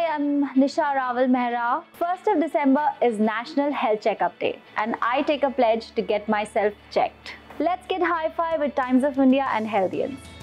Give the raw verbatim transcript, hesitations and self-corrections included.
I'm Nisha Rawal Mehta. first of December is National Health Checkup Day and I take a pledge to get myself checked. Let's get high-fi with Times of India and Healthians.